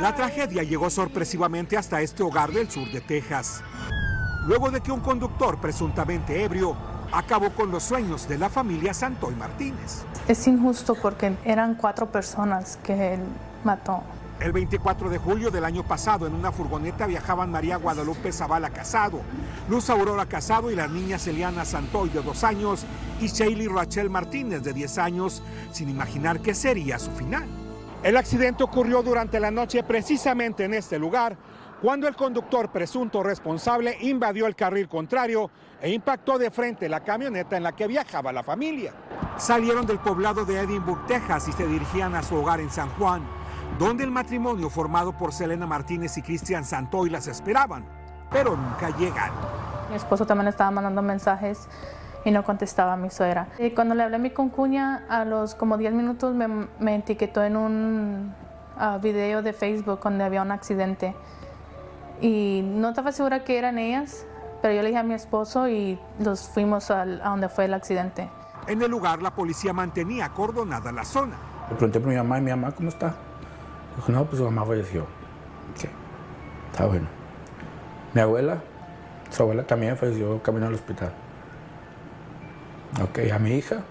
La tragedia llegó sorpresivamente hasta este hogar del sur de Texas, luego de que un conductor presuntamente ebrio acabó con los sueños de la familia Santoy Martínez. Es injusto porque eran 4 personas que él mató. El 24 de julio del año pasado, en una furgoneta viajaban María Guadalupe Zavala Casado, Luz Aurora Casado y las niñas Eliana Santoy, de 2 años, y Shaylee Rachel Martínez, de 10 años, sin imaginar qué sería su final. El accidente ocurrió durante la noche precisamente en este lugar, cuando el conductor presunto responsable invadió el carril contrario e impactó de frente la camioneta en la que viajaba la familia. Salieron del poblado de Edinburg, Texas, y se dirigían a su hogar en San Juan, donde el matrimonio formado por Selena Martínez y Cristian Santoy las esperaban, pero nunca llegaron. Mi esposo también estaba mandando mensajes y no contestaba a mi suegra. Y cuando le hablé a mi concuña, a los como 10 minutos me etiquetó en un video de Facebook donde había un accidente. Y no estaba segura que eran ellas, pero yo le dije a mi esposo y los fuimos a donde fue el accidente. En el lugar, la policía mantenía acordonada la zona. Le pregunté por mi mamá, ¿y mi mamá cómo está? Dijo, no, pues su mamá falleció. Ok, está bueno. Mi abuela, su abuela también falleció camino al hospital. Ok, a mi hija.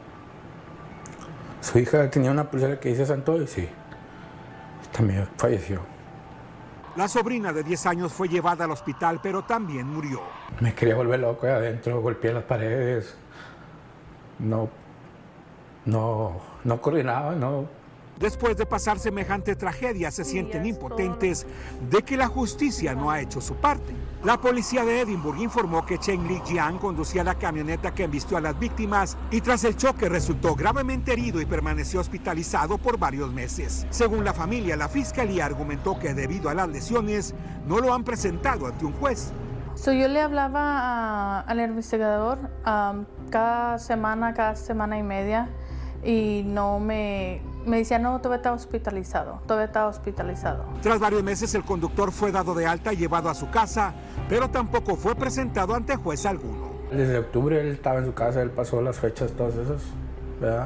Su hija tenía una pulsera que dice Santoy, sí. También falleció. La sobrina de 10 años fue llevada al hospital, pero también murió. Me quería volver loco ahí adentro, golpeé las paredes. No coordinaba, no. Después de pasar semejante tragedia, se sienten impotentes de que la justicia no ha hecho su parte. La policía de Edinburg informó que Chen Li Jian conducía la camioneta que embistió a las víctimas y tras el choque resultó gravemente herido y permaneció hospitalizado por varios meses. Según la familia, la fiscalía argumentó que debido a las lesiones no lo han presentado ante un juez. Yo le hablaba al investigador cada semana y media, y me decía, no, todavía está hospitalizado. Tras varios meses, el conductor fue dado de alta y llevado a su casa, pero tampoco fue presentado ante juez alguno. Desde octubre él estaba en su casa, él pasó las fechas todas esas, ¿verdad?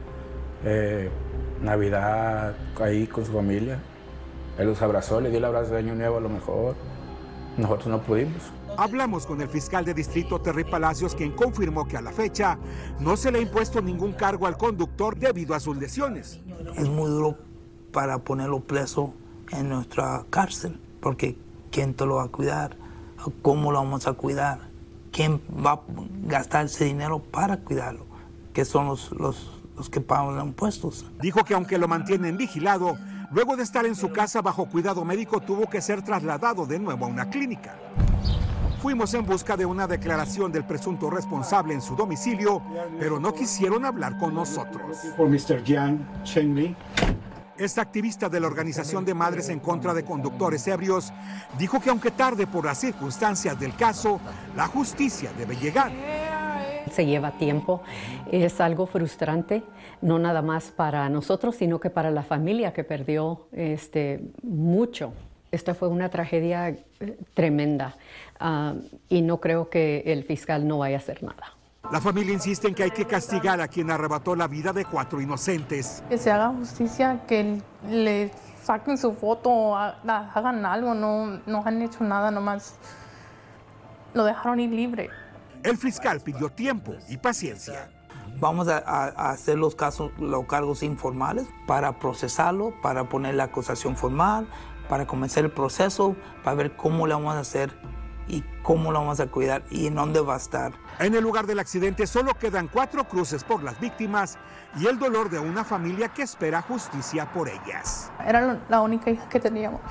Navidad ahí con su familia. Él los abrazó, le dio el abrazo de Año Nuevo a lo mejor. Nosotros no pudimos. Hablamos con el fiscal de distrito Terry Palacios, quien confirmó que a la fecha no se le ha impuesto ningún cargo al conductor debido a sus lesiones. Es muy duro para ponerlo preso en nuestra cárcel, porque ¿quién te lo va a cuidar? ¿Cómo lo vamos a cuidar? ¿Quién va a gastar ese dinero para cuidarlo? Que son los que pagan los impuestos. Dijo que aunque lo mantienen vigilado, luego de estar en su casa bajo cuidado médico tuvo que ser trasladado de nuevo a una clínica. Fuimos en busca de una declaración del presunto responsable en su domicilio, pero no quisieron hablar con nosotros. Por Mr. Jian Chengli. Esta activista de la Organización de Madres en Contra de Conductores Ebrios dijo que aunque tarde por las circunstancias del caso, la justicia debe llegar. Se lleva tiempo, es algo frustrante, no nada más para nosotros, sino que para la familia que perdió mucho. Esta fue una tragedia tremenda y no creo que el fiscal no vaya a hacer nada. La familia insiste en que hay que castigar a quien arrebató la vida de 4 inocentes. Que se haga justicia, que le saquen su foto, hagan algo, no han hecho nada, nomás lo dejaron ir libre. El fiscal pidió tiempo y paciencia. Vamos a hacer los cargos informales para procesarlo, para poner la acusación formal, para comenzar el proceso, para ver cómo lo vamos a hacer y cómo lo vamos a cuidar y en dónde va a estar. En el lugar del accidente solo quedan 4 cruces por las víctimas y el dolor de una familia que espera justicia por ellas. Era la única hija que teníamos.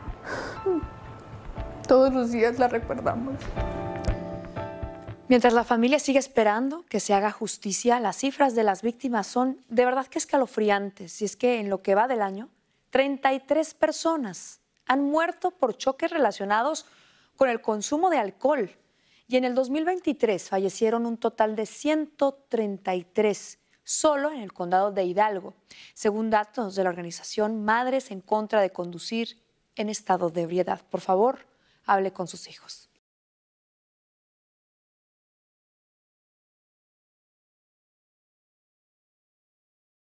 Todos los días la recordamos. Mientras la familia sigue esperando que se haga justicia, las cifras de las víctimas son de verdad que escalofriantes. Y es que en lo que va del año, 33 personas han muerto por choques relacionados con el consumo de alcohol. Y en el 2023 fallecieron un total de 133 solo en el condado de Hidalgo, según datos de la organización Madres en Contra de Conducir en estado de ebriedad. Por favor, hable con sus hijos.